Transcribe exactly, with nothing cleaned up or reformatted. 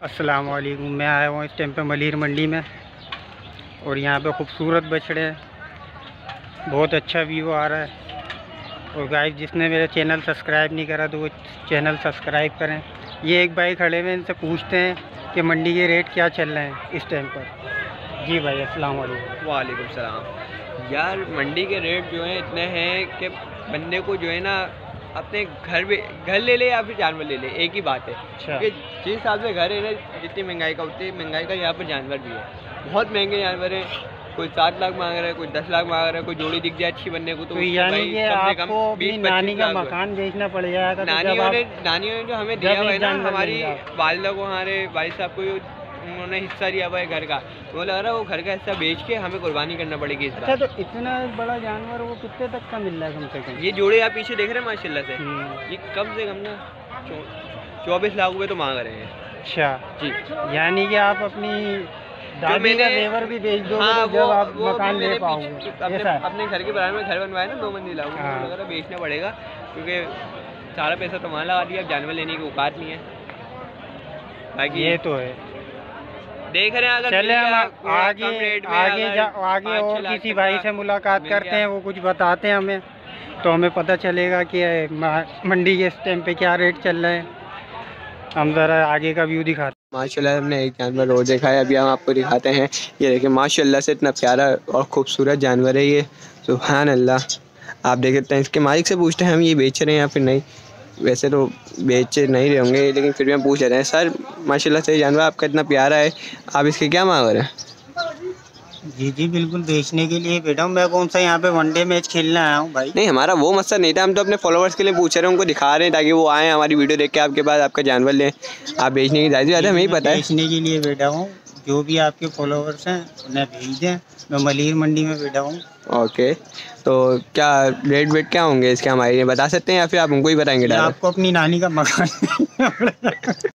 अस्सलाम वालेकुम। मैं आया हूँ इस टाइम पे मलिर मंडी में और यहाँ पे खूबसूरत बछड़े हैं, बहुत अच्छा व्यू आ रहा है। और गाइस जिसने मेरा चैनल सब्सक्राइब नहीं करा तो वो चैनल सब्सक्राइब करें। ये एक भाई खड़े हुए, इनसे पूछते हैं कि मंडी के रेट क्या चल रहे हैं इस टाइम पर। जी भाई अस्सलाम वालेकुम। वालेकुम सलाम। यार मंडी के रेट जो हैं इतने हैं कि बंदे को जो है ना अपने घर भी घर ले ले या फिर जानवर ले ले, एक ही बात है। अच्छा। कि जिस हिसाब से घर है ना, जितनी महंगाई का उतनी महंगाई का यहाँ पर जानवर भी है। बहुत महंगे जानवर हैं, कोई सात लाख मांग रहा है, कोई दस लाख मांग रहा है, कोई जोड़ी दिख जाए अच्छी बनने को तो, तो यानी कि आपको अपनी नानी का मकान बेचना पड़ जाएगा। नानियों ने नानियों ने जो हमें दिया हुआ है ना, हमारी वालिदा को, हमारे भाई साहब को उन्होंने हिस्सा दिया हुआ है घर का, वो लग रहा है वो घर का हिस्सा बेच के हमें कुर्बानी करना पड़ेगी इस बार। अच्छा, तो इतना बड़ा जानवर वो कितने तक का मिल रहा है कम से कम? ये जोड़े आप पीछे देख रहे हैं माशाल्लाह से, ये कम से कम ना चौबीस लाख रुपए तो मांग रहे हैं। अच्छा जी, यानी कि आप अपनी दादी का जेवर भी बेच दो। हाँ, तो जब आप मकान ले पाओगे। अपने, अपने घर के बराबर में घर बनवाए ना दो मंजिला, वगैरह बेचना पड़ेगा क्योंकि सारा पैसा तो वहाँ लगा दिया, अब जानवर लेने की औकात नहीं है। बाकी ये तो है, देख रहे हैं। अगर चले हम आगे आगे जा, आगे और किसी भाई से मुलाकात करते हैं, वो कुछ बताते हैं हमें, तो हमें पता चलेगा कि मंडी के इस टाइम पे क्या रेट चल रहा है। हम ज़रा आगे का व्यू दिखाते हैं। माशाल्लाह हमने एक जानवर और देखा है, अभी हम आपको दिखाते हैं। ये देखिए माशाल्लाह से इतना प्यारा और खूबसूरत जानवर है ये, सुभान अल्लाह। आप देख सकते हैं, इसके मालिक से पूछते हैं हम ये बेच रहे हैं या फिर नहीं। वैसे तो बेच नहीं रहे होंगे, लेकिन फिर भी हम पूछ रहे हैं। सर माशाल्लाह से जानवर आपका इतना प्यारा है, आप इसके क्या मांग रहे हैं? जी जी बिल्कुल बेचने के लिए बेटा हूँ। मैं कौन सा यहाँ पे वनडे मैच खेलने आया हूँ भाई? नहीं, हमारा वो मकसद नहीं था, हम तो अपने फॉलोअर्स के लिए पूछ रहे हैं, उनको दिखा रहे हैं ताकि वो आएँ हमारी वीडियो देख के आपके पास आपका जानवर लें। आप बेचने की जायज़ बात है, हमें ही पता है। बेचने के लिए बैठा हूँ, जो भी आपके फॉलोअर्स हैं उन्हें भेज दें। मैं मलिर मंडी में बैठा हूँ। ओके, तो क्या रेट वेट क्या होंगे इसके, हमारे बता सकते हैं या फिर आप उनको ही बताएंगे? आपको अपनी नानी का मकान